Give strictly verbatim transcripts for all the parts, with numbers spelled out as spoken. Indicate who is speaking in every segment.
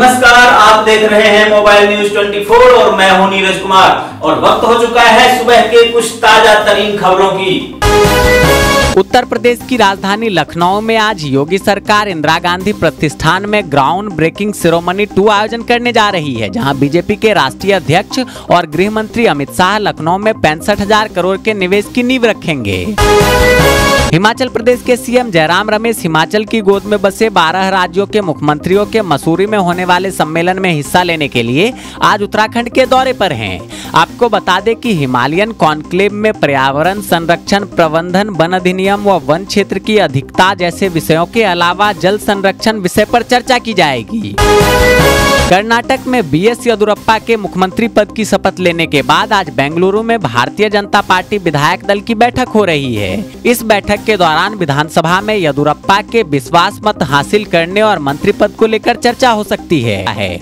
Speaker 1: नमस्कार, आप देख रहे हैं मोबाइल न्यूज चौबीस और मैं हूं नीरज कुमार और वक्त हो चुका है सुबह के कुछ ताजा तरीन खबरों की।
Speaker 2: उत्तर प्रदेश की राजधानी लखनऊ में आज योगी सरकार इंदिरा गांधी प्रतिष्ठान में ग्राउंड ब्रेकिंग सेरेमनी टू आयोजन करने जा रही है, जहां बीजेपी के राष्ट्रीय अध्यक्ष और गृह मंत्री अमित शाह लखनऊ में पैंसठ हजार करोड़ के निवेश की नींव रखेंगे। हिमाचल प्रदेश के सीएम जयराम रमेश हिमाचल की गोद में बसे बारह राज्यों के मुख्यमंत्रियों के मसूरी में होने वाले सम्मेलन में हिस्सा लेने के लिए आज उत्तराखंड के दौरे पर हैं। आपको बता दें कि हिमालयन कॉन्क्लेव में पर्यावरण संरक्षण, प्रबंधन, वन अधिनियम व वन क्षेत्र की अधिकता जैसे विषयों के अलावा जल संरक्षण विषय पर चर्चा की जाएगी। कर्नाटक में बी एस येदियुरप्पा के मुख्यमंत्री पद की शपथ लेने के बाद आज बेंगलुरु में भारतीय जनता पार्टी विधायक दल की बैठक हो रही है। इस बैठक के दौरान विधानसभा में येदियुरप्पा के विश्वास मत हासिल करने और मंत्री पद को लेकर चर्चा हो सकती है।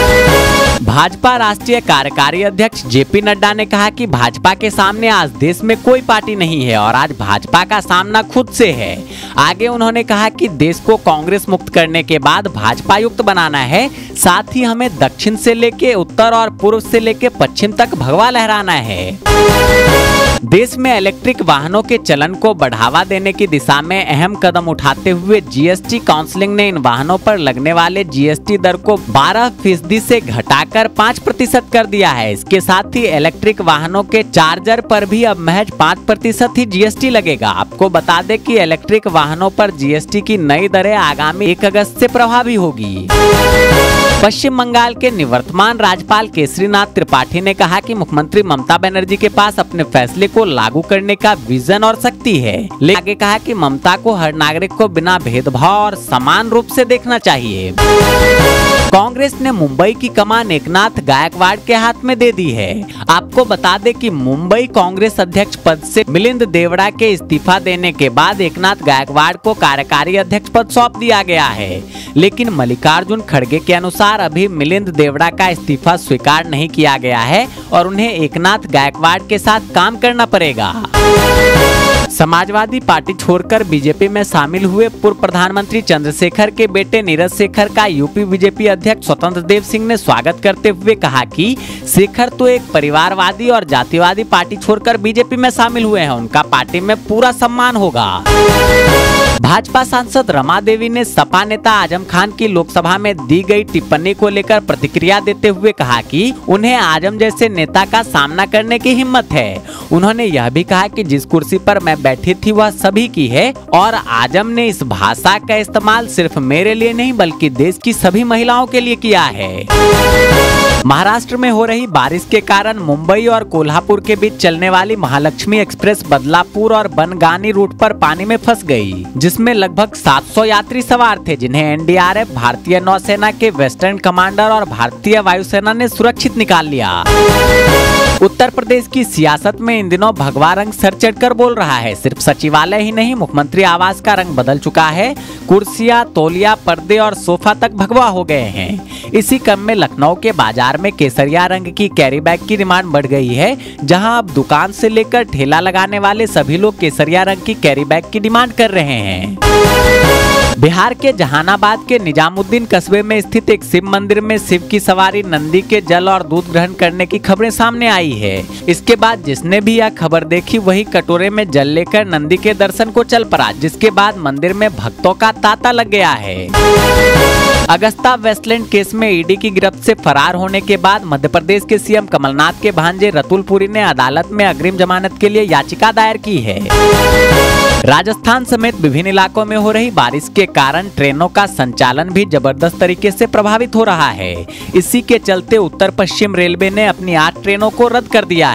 Speaker 2: भाजपा राष्ट्रीय कार्यकारी अध्यक्ष जे पी नड्डा ने कहा कि भाजपा के सामने आज देश में कोई पार्टी नहीं है और आज भाजपा का सामना खुद से है। आगे उन्होंने कहा कि देश को कांग्रेस मुक्त करने के बाद भाजपा युक्त बनाना है, साथ ही हमें दक्षिण से लेके उत्तर और पूर्व से लेके पश्चिम तक भगवा लहराना है। देश में इलेक्ट्रिक वाहनों के चलन को बढ़ावा देने की दिशा में अहम कदम उठाते हुए जी एस टी काउंसिलिंग ने इन वाहनों पर लगने वाले जी एस टी दर को बारह फीसदी से घटाकर पाँच प्रतिशत कर दिया है। इसके साथ ही इलेक्ट्रिक वाहनों के चार्जर पर भी अब महज पाँच प्रतिशत ही जी एस टी लगेगा। आपको बता दें कि इलेक्ट्रिक वाहनों पर जी एस टी की नई दरें आगामी एक अगस्त से प्रभावी होगी। पश्चिम बंगाल के निवर्तमान राज्यपाल केसरीनाथ त्रिपाठी ने कहा कि मुख्यमंत्री ममता बनर्जी के पास अपने फैसले को लागू करने का विजन और शक्ति है, लेकिन आगे कहा कि ममता को हर नागरिक को बिना भेदभाव और समान रूप से देखना चाहिए। कांग्रेस ने मुंबई की कमान एकनाथ गायकवाड़ के हाथ में दे दी है। आपको बता दें कि मुंबई कांग्रेस अध्यक्ष पद से मिलिंद देवड़ा के इस्तीफा देने के बाद एकनाथ गायकवाड़ को कार्यकारी अध्यक्ष पद सौंप दिया गया है, लेकिन मल्लिकार्जुन खड़गे के अनुसार अभी मिलिंद देवड़ा का इस्तीफा स्वीकार नहीं किया गया है और उन्हें एकनाथ गायकवाड़ के साथ काम करना पड़ेगा। समाजवादी पार्टी छोड़कर बीजेपी में शामिल हुए पूर्व प्रधानमंत्री चंद्रशेखर के बेटे नीरज शेखर का यूपी बीजेपी अध्यक्ष स्वतंत्र देव सिंह ने स्वागत करते हुए कहा कि शेखर तो एक परिवारवादी और जातिवादी पार्टी छोड़कर बीजेपी में शामिल हुए हैं, उनका पार्टी में पूरा सम्मान होगा। भाजपा सांसद रमा देवी ने सपा नेता आजम खान की लोकसभा में दी गई टिप्पणी को लेकर प्रतिक्रिया देते हुए कहा कि उन्हें आजम जैसे नेता का सामना करने की हिम्मत है। उन्होंने यह भी कहा कि जिस कुर्सी पर मैं बैठी थी वह सभी की है और आजम ने इस भाषा का इस्तेमाल सिर्फ मेरे लिए नहीं बल्कि देश की सभी महिलाओं के लिए किया है। महाराष्ट्र में हो रही बारिश के कारण मुंबई और कोल्हापुर के बीच चलने वाली महालक्ष्मी एक्सप्रेस बदलापुर और बनगानी रूट पर पानी में फंस गई, जिसमें लगभग सात सौ यात्री सवार थे, जिन्हें एन डी आर एफ, भारतीय नौसेना के वेस्टर्न कमांडर और भारतीय वायुसेना ने सुरक्षित निकाल लिया। उत्तर प्रदेश की सियासत में इन दिनों भगवा रंग सर चढ़कर बोल रहा है। सिर्फ सचिवालय ही नहीं, मुख्यमंत्री आवास का रंग बदल चुका है। कुर्सियां, तौलिया, पर्दे और सोफा तक भगवा हो गए हैं। इसी क्रम में लखनऊ के बाजार में केसरिया रंग की कैरी बैग की डिमांड बढ़ गई है, जहां अब दुकान से लेकर ठेला लगाने वाले सभी लोग केसरिया रंग की कैरी बैग की डिमांड कर रहे हैं। बिहार के जहानाबाद के निजामुद्दीन कस्बे में स्थित एक शिव मंदिर में शिव की सवारी नंदी के जल और दूध ग्रहण करने की खबरें सामने आई है। इसके बाद जिसने भी यह खबर देखी वही कटोरे में जल लेकर नंदी के दर्शन को चल पड़ा, जिसके बाद मंदिर में भक्तों का तांता लग गया है। अगस्ता वेस्टलैंड केस में ई डी की गिरफ्त से फरार होने के बाद मध्य प्रदेश के सीएम कमलनाथ के भांजे रतुल पुरी ने अदालत में अग्रिम जमानत के लिए याचिका दायर की है। राजस्थान समेत विभिन्न इलाकों में हो रही बारिश के कारण ट्रेनों का संचालन भी जबरदस्त तरीके से प्रभावित हो रहा है। इसी के चलते उत्तर पश्चिम रेलवे ने अपनी आठ ट्रेनों को रद्द कर दिया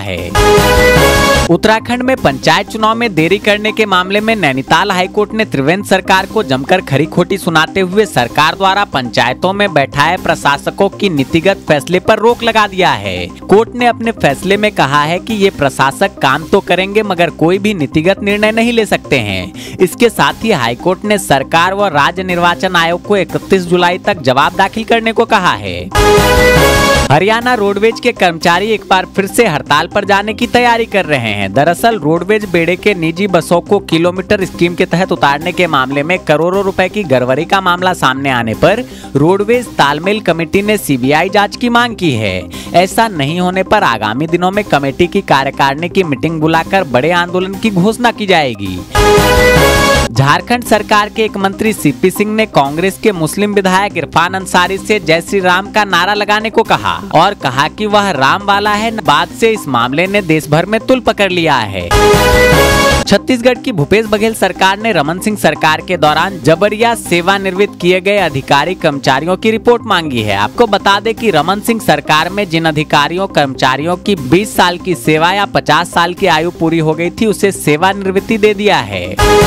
Speaker 2: है। उत्तराखंड में पंचायत चुनाव में देरी करने के मामले में नैनीताल हाईकोर्ट ने त्रिवेंद्र सरकार को जमकर खरी खोटी सुनाते हुए सरकार द्वारा पंचायतों में बैठाए प्रशासकों की नीतिगत फैसले पर रोक लगा दिया है। कोर्ट ने अपने फैसले में कहा है कि ये प्रशासक काम तो करेंगे मगर कोई भी नीतिगत निर्णय नहीं ले सकते हैं। इसके साथ ही हाईकोर्ट ने सरकार व राज्य निर्वाचन आयोग को इकतीस जुलाई तक जवाब दाखिल करने को कहा है। हरियाणा रोडवेज के कर्मचारी एक बार फिर से हड़ताल पर जाने की तैयारी कर रहे हैं। दरअसल रोडवेज बेड़े के निजी बसों को किलोमीटर स्कीम के तहत उतारने के मामले में करोड़ों रुपए की गड़बड़ी का मामला सामने आने पर रोडवेज तालमेल कमेटी ने सीबीआई जांच की मांग की है। ऐसा नहीं होने पर आगामी दिनों में कमेटी की कार्यकारिणी की मीटिंग बुलाकर बड़े आंदोलन की घोषणा की जाएगी। झारखंड सरकार के एक मंत्री सीपी सिंह ने कांग्रेस के मुस्लिम विधायक इरफान अंसारी से जय श्री राम का नारा लगाने को कहा और कहा कि वह राम वाला है। बाद से इस मामले ने देश भर में तुल पकड़ लिया है। छत्तीसगढ़ की भूपेश बघेल सरकार ने रमन सिंह सरकार के दौरान जबरिया सेवानिवृत्त किए गए अधिकारी कर्मचारियों की रिपोर्ट मांगी है। आपको बता दें कि रमन सिंह सरकार में जिन अधिकारियों कर्मचारियों की बीस साल की सेवा या पचास साल की आयु पूरी हो गई थी उसे सेवानिवृत्ति दे दिया है।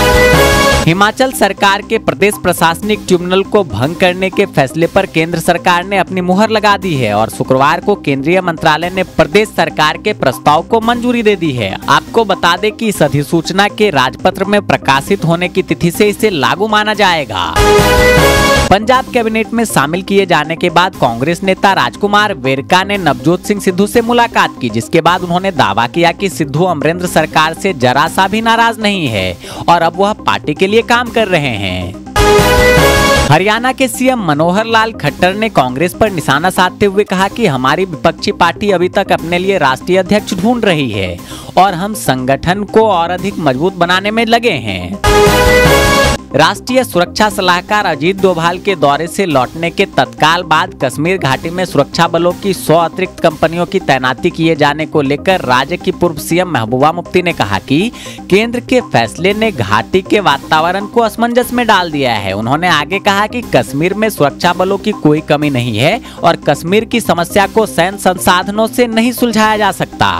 Speaker 2: हिमाचल सरकार के प्रदेश प्रशासनिक ट्रिब्यूनल को भंग करने के फैसले पर केंद्र सरकार ने अपनी मुहर लगा दी है और शुक्रवार को केंद्रीय मंत्रालय ने प्रदेश सरकार के प्रस्ताव को मंजूरी दे दी है। आपको बता दें कि इस अधिसूचना के राजपत्र में प्रकाशित होने की तिथि से इसे लागू माना जाएगा। पंजाब कैबिनेट में शामिल किए जाने के बाद कांग्रेस नेता राजकुमार वेरका ने नवजोत सिंह सिद्धू से मुलाकात की, जिसके बाद उन्होंने दावा किया कि सिद्धू अमरिंदर सरकार से जरा सा भी नाराज नहीं है और अब वह पार्टी के लिए काम कर रहे हैं। हरियाणा के सीएम मनोहर लाल खट्टर ने कांग्रेस पर निशाना साधते हुए कहा कि हमारी विपक्षी पार्टी अभी तक अपने लिए राष्ट्रीय अध्यक्ष ढूंढ रही है और हम संगठन को और अधिक मजबूत बनाने में लगे हैं। राष्ट्रीय सुरक्षा सलाहकार अजीत डोभाल के दौरे से लौटने के तत्काल बाद कश्मीर घाटी में सुरक्षा बलों की सौ अतिरिक्त कंपनियों की तैनाती किए जाने को लेकर राज्य की पूर्व सीएम महबूबा मुफ्ती ने कहा कि केंद्र के फैसले ने घाटी के वातावरण को असमंजस में डाल दिया है। उन्होंने आगे कहा कि कश्मीर में सुरक्षा बलों की कोई कमी नहीं है और कश्मीर की समस्या को सैन्य संसाधनों से नहीं सुलझाया जा सकता।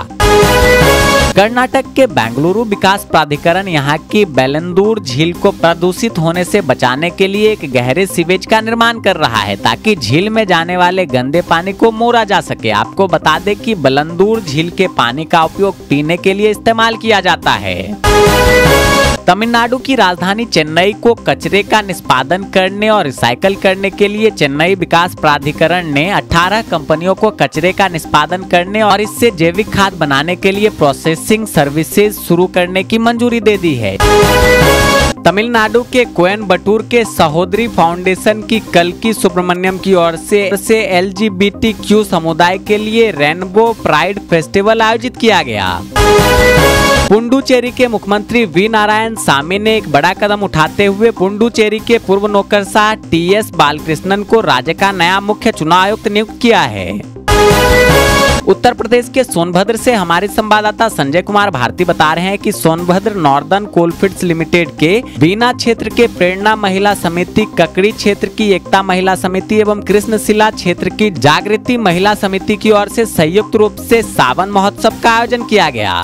Speaker 2: कर्नाटक के बेंगलुरु विकास प्राधिकरण यहाँ की बेलंदूर झील को प्रदूषित होने से बचाने के लिए एक गहरे सीवेज का निर्माण कर रहा है ताकि झील में जाने वाले गंदे पानी को मोड़ा जा सके। आपको बता दें कि बेलंदूर झील के पानी का उपयोग पीने के लिए इस्तेमाल किया जाता है। तमिलनाडु की राजधानी चेन्नई को कचरे का निष्पादन करने और रिसाइकल करने के लिए चेन्नई विकास प्राधिकरण ने अठारह कंपनियों को कचरे का निष्पादन करने और इससे जैविक खाद बनाने के लिए प्रोसेसिंग सर्विसेज शुरू करने की मंजूरी दे दी है। तमिलनाडु के कोयम्बटूर के सहोदरी फाउंडेशन की कल्की सुब्रमण्यम की ओर से, से L G B T Q समुदाय के लिए रेनबो प्राइड फेस्टिवल आयोजित किया गया। पुडुचेरी के मुख्यमंत्री वी नारायण सामी ने एक बड़ा कदम उठाते हुए पुडुचेरी के पूर्व नौकरशाह टी एस बालकृष्णन को राज्य का नया मुख्य चुनाव आयुक्त नियुक्त किया है। उत्तर प्रदेश के सोनभद्र से हमारे संवाददाता संजय कुमार भारती बता रहे हैं कि सोनभद्र नॉर्दर्न कोलफील्ड्स लिमिटेड के बीना क्षेत्र के प्रेरणा महिला समिति, ककड़ी क्षेत्र की एकता महिला समिति एवं कृष्णशिला क्षेत्र की जागृति महिला समिति की ओर से संयुक्त रूप से सावन महोत्सव का आयोजन किया गया।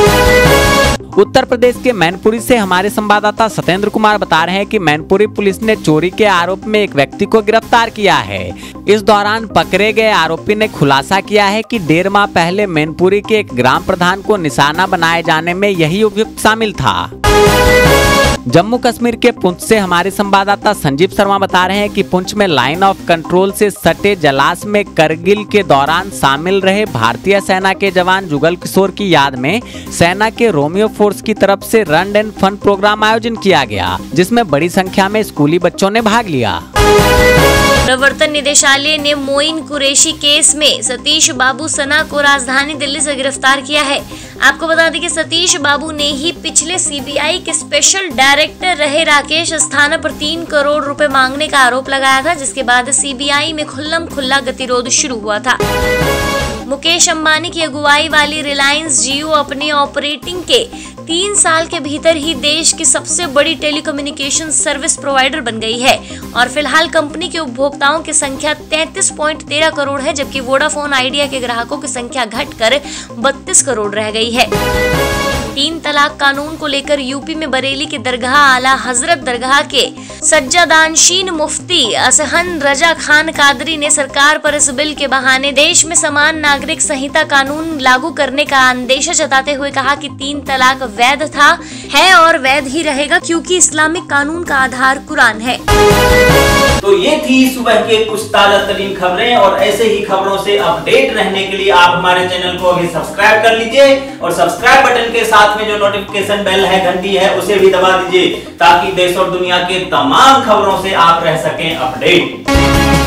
Speaker 2: उत्तर प्रदेश के मैनपुरी से हमारे संवाददाता सत्येंद्र कुमार बता रहे हैं कि मैनपुरी पुलिस ने चोरी के आरोप में एक व्यक्ति को गिरफ्तार किया है। इस दौरान पकड़े गए आरोपी ने खुलासा किया है कि डेढ़ माह पहले मैनपुरी के एक ग्राम प्रधान को निशाना बनाए जाने में यही अभियुक्त शामिल था। जम्मू कश्मीर के पुंछ से हमारे संवाददाता संजीव शर्मा बता रहे हैं कि पुंछ में लाइन ऑफ कंट्रोल से सटे जलाश में करगिल के दौरान शामिल रहे भारतीय सेना के जवान जुगल किशोर की याद में सेना के रोमियो फोर्स की तरफ से रन एंड फन प्रोग्राम आयोजन किया गया, जिसमें बड़ी संख्या में स्कूली बच्चों ने भाग लिया।
Speaker 3: प्रवर्तन निदेशालय ने मोइन कुरैशी केस में सतीश बाबू सना को राजधानी दिल्ली से गिरफ्तार किया है। आपको बता दें कि सतीश बाबू ने ही पिछले सीबीआई के स्पेशल डायरेक्टर रहे राकेश अस्थाना पर तीन करोड़ रुपए मांगने का आरोप लगाया था, जिसके बाद सीबीआई में खुल्लम खुल्ला गतिरोध शुरू हुआ था। मुकेश अंबानी की अगुवाई वाली रिलायंस जियो अपने ऑपरेटिंग के तीन साल के भीतर ही देश की सबसे बड़ी टेलीकम्युनिकेशन सर्विस प्रोवाइडर बन गई है और फिलहाल कंपनी के उपभोक्ताओं की संख्या तैंतीस पॉइंट तेरह करोड़ है, जबकि वोडाफोन आइडिया के ग्राहकों की संख्या घटकर बत्तीस करोड़ रह गई है। तीन तलाक कानून को लेकर यूपी में बरेली के दरगाह आला हजरत दरगाह के सज्जादानशीन मुफ्ती असहन रजा खान कादरी ने सरकार पर इस बिल के बहाने देश में समान नागरिक संहिता कानून लागू करने का अंदेशा जताते हुए कहा कि तीन तलाक वैध था, है और वैध ही रहेगा, क्योंकि इस्लामिक कानून का आधार कुरान है।
Speaker 1: तो ये थी सुबह के कुछ ताजा तरीन खबरें, और ऐसे ही खबरों से अपडेट रहने के लिए आप हमारे चैनल को अभी सब्सक्राइब कर लीजिए, और सब्सक्राइब बटन के साथ में जो नोटिफिकेशन बेल है, घंटी है, उसे भी दबा दीजिए, ताकि देश और दुनिया के तमाम खबरों से आप रह सकें अपडेट।